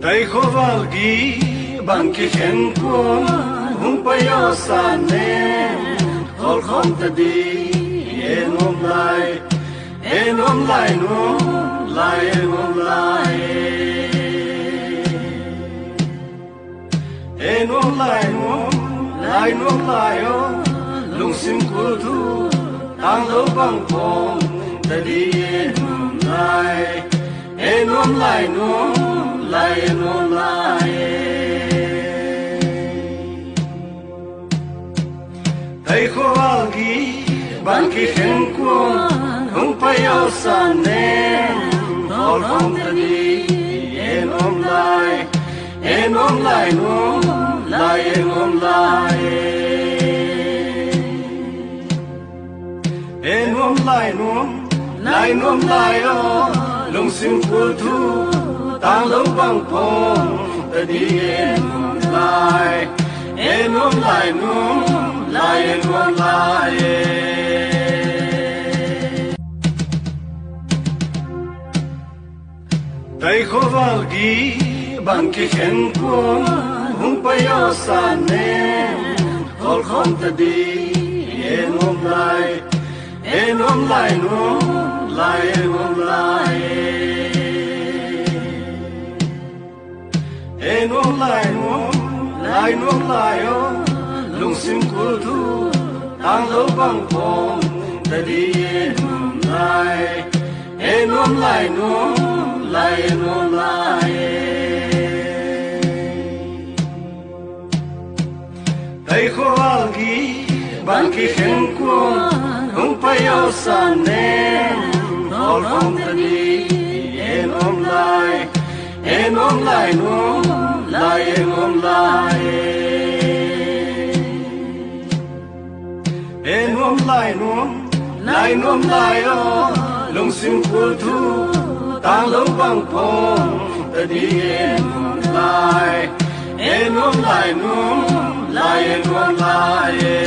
tay khô valgi bằng ki khen quân hung payo sane hol khom ta đi enom lai no lai enom lai enom lai no lai o lung sim kul tu tang lo bang pom ta đi enom lai no lai enom lai tay khô valgi bằng ki khen quân hung payo sane hol khom ta đi enom lai no lai enom lai enom lai no lai o lung sim kul tu tang lo bang pom ta đi enom lai no lai enom lai tay khô valgi bằng ki khen quân hung payo sane hol khom ta đi enom lai no lai enom lai enom lai no lai o lung sim kul tu tang lo bang pom ta đi enom lai no lai enom lai tay khô valgi bằng ki khen quân hung payo sane hol khom ta đi enom lai no lai enom lai enom lai no lai o lung sim kul tu tang lo bang pom ta đi enom lai no lai enom lai